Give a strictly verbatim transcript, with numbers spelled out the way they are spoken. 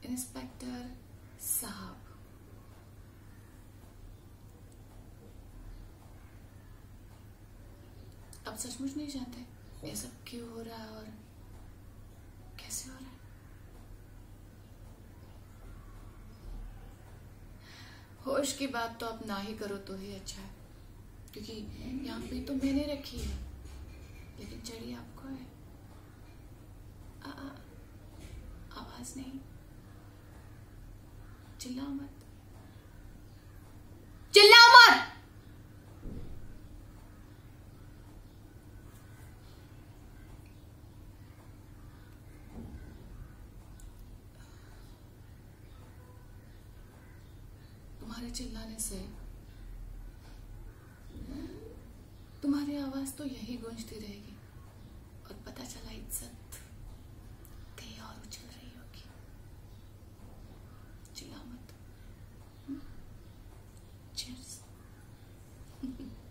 Inspector साहब, अब सचमुच नहीं जानते ये सब क्यों हो रहा है और कैसे हो रहा है। होश की बात तो अब ना ही करो तो ही अच्छा है, क्योंकि यहाँ पे तो मैंने रखी है, लेकिन चढ़ी आपको है। आ, आ, आवाज नहीं, चिल्लाओ मत, चिल्लाओ मत। तुम्हारे चिल्लाने से तुम्हारी आवाज तो यही गूंजती रहेगी और पता चला इज्जत कहीं और उछल रही होगी। चिल्लाओ मत। चीयर्स।